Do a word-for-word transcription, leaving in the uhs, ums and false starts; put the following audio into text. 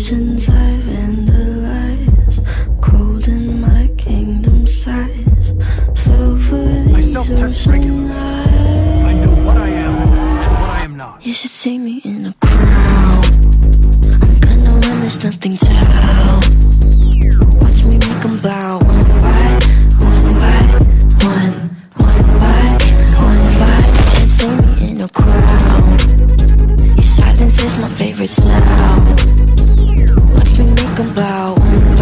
since I vandalized, cold in my kingdom size. Fell for these I self-test regularly. I know what I am and what I am not. You should see me in a crowd. I'm gonna run, there's nothing to how. Watch me make them bow one by one by one, one by one by. You should see me in a crowd. Your silence is my favorite sound. Watch me make them bow one